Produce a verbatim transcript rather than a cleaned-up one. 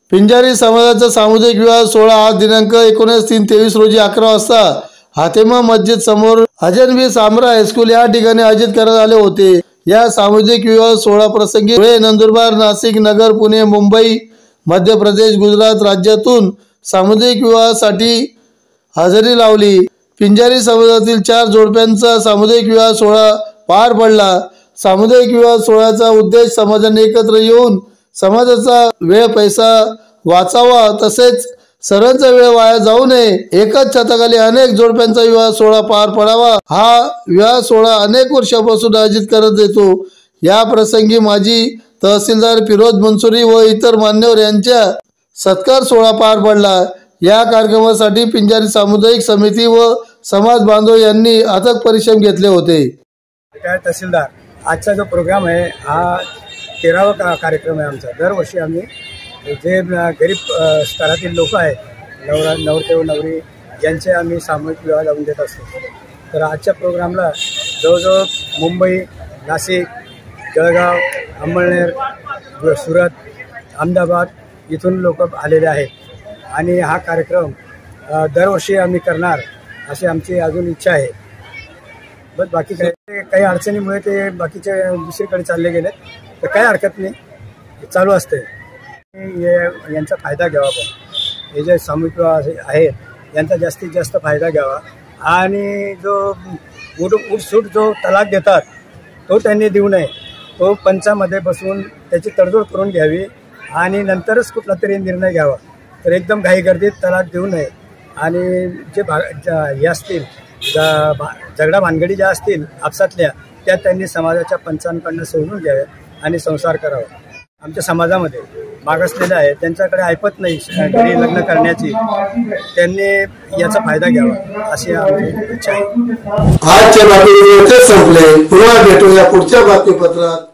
पिंजारी समाजाचा सामुदायिक विवाह सोहळा आज दिनांक एकोणीस तीन तेवीस रोजी अकरा वाजता हातेमा मस्जिद समोर अजनबी सामरा हायस्कूल या ठिकाणी आयोजित करण्यात आले होते। या सामुदायिक विवाह सोहळा प्रसंगी धुळे, नंदुरबार, नाशिक, नगर, पुणे, मुंबई, मध्य प्रदेश, गुजरात राज्यातून सामुदायिक विवाहासाठी हजेरी लावली। पिंजारी समाजातील चार जोडप्यांचा सामुदायिक विवाह सोहळा पार पडला। सामुदायिक विवाह सोहळ्याचा उद्देश समाजाने एकत्र येऊन समाजाचा वेळ पैसा वाचावा तसेच सर्वांचा वेळ वाया जाऊ नये, एकाच छताखाली अनेक जोडप्यांचा विवाह सोहळा पार पडावा। हा विवाह सोहळा अनेक वर्षापासून आयोजित करत येतो। या प्रसंगी माजी तहसीलदार फिरोज मंसुरी व इतर मान्यवर यांच्या सत्कार सोहळा पार पडला। या कार्यक्रमासाठी पिंजारी सामुदायिक समिती व समाज बांधव यांनी अथक परिश्रम घेतले होते। तहसीलदार आजचा जो प्रोग्राम आहे हा तेरावा का कार्यक्रम आहे आमचा। दरवर्षी आम्ही जे गरीब स्तरातील लोक आहेत, नवरा नवरदेव व नवरी यांचे आम्ही सामूहिक विवाह लावून देत असतो। तर आजच्या प्रोग्रामला जवळजवळ मुंबई, नाशिक, जळगाव, अंमळनेर, सुरत, अहमदाबाद इथून लोक आलेले आहेत आणि हा कार्यक्रम दरवर्षी आम्ही करणार अशी आमची अजून इच्छा आहे। बस बाकी काही काही अडचणीमुळे ते बाकीचे दुसरीकडे चालले गेले तर काही हरकत नाही, चालू असते। यांचा फायदा घ्यावा, पण हे जे सामूहिक विवाह आहेत यांचा जास्तीत जास्त फायदा घ्यावा आणि जो उठ उठसूट जो तलाक देतात तो त्यांनी देऊ नये, तो पंचामध्ये बसून त्याची तडजोड करून घ्यावी आणि नंतरच कुठला तरी निर्णय घ्यावा। तर एकदम घाईगर्दीत तलाक देऊ नये आणि जे भा हे असतील झगडा भानगडी ज्या असतील आपसातल्या त्या त्यांनी समाजाच्या पंचांकडून सोडून घ्याव्या आणि संसार करावा। आमच्या समाजामध्ये मागासलेले आहेत त्यांच्याकडे ऐपत नाही घरी लग्न करण्याची, त्यांनी याचा फायदा घ्यावा अशी आमची इच्छा आहे। आजच्या बातमीपत्र संपले, पुन्हा भेटूया पुढच्या बातमीपत्रात।